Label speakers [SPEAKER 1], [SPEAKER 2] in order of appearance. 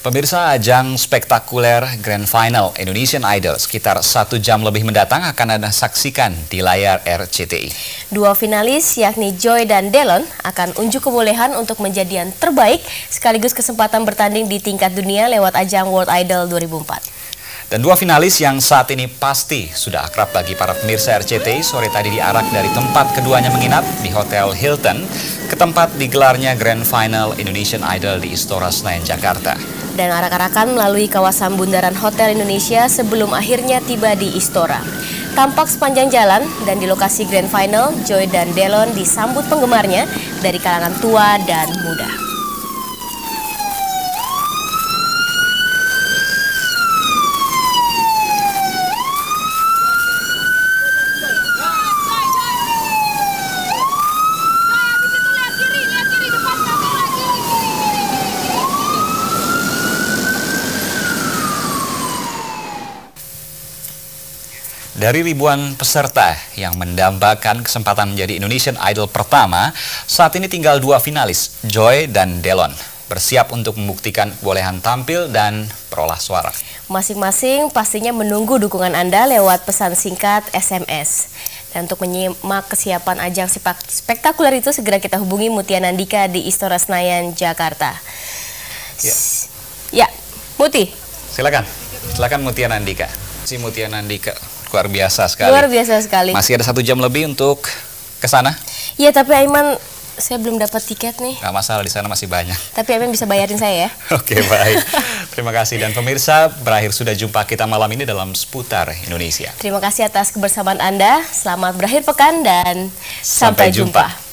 [SPEAKER 1] Pemirsa, ajang spektakuler Grand Final Indonesian Idol sekitar 1 jam lebih mendatang akan Anda saksikan di layar RCTI.
[SPEAKER 2] Dua finalis yakni Joy dan Delon akan unjuk kebolehan untuk menjadi yang terbaik sekaligus kesempatan bertanding di tingkat dunia lewat ajang World Idol 2004.
[SPEAKER 1] Dan dua finalis yang saat ini pasti sudah akrab bagi para pemirsa RCTI sore tadi diarak dari tempat keduanya menginap di Hotel Hilton ke tempat digelarnya Grand Final Indonesian Idol di Istora Senayan, Jakarta.
[SPEAKER 2] Dan arak-arakan melalui kawasan bundaran Hotel Indonesia sebelum akhirnya tiba di Istora. Tampak sepanjang jalan dan di lokasi Grand Final, Joy dan Delon disambut penggemarnya dari kalangan tua dan muda.
[SPEAKER 1] Dari ribuan peserta yang mendambakan kesempatan menjadi Indonesian Idol pertama, saat ini tinggal dua finalis, Joy dan Delon, bersiap untuk membuktikan kebolehan tampil dan perolah suara.
[SPEAKER 2] Masing-masing pastinya menunggu dukungan Anda lewat pesan singkat SMS. Dan untuk menyimak kesiapan ajang spektakuler itu, segera kita hubungi Mutia Nandika di Istora Senayan, Jakarta. Ya, Muti.
[SPEAKER 1] Silakan Mutia Nandika. Si Mutia Nandika. Luar biasa sekali.
[SPEAKER 2] Luar biasa sekali.
[SPEAKER 1] Masih ada 1 jam lebih untuk ke sana?
[SPEAKER 2] Iya, tapi Aiman, saya belum dapat tiket nih.
[SPEAKER 1] Gak masalah, di sana masih banyak.
[SPEAKER 2] Tapi Aiman bisa bayarin saya ya.
[SPEAKER 1] Oke, baik. Terima kasih. Dan pemirsa, berakhir sudah jumpa kita malam ini dalam Seputar Indonesia.
[SPEAKER 2] Terima kasih atas kebersamaan Anda. Selamat berakhir pekan dan sampai jumpa.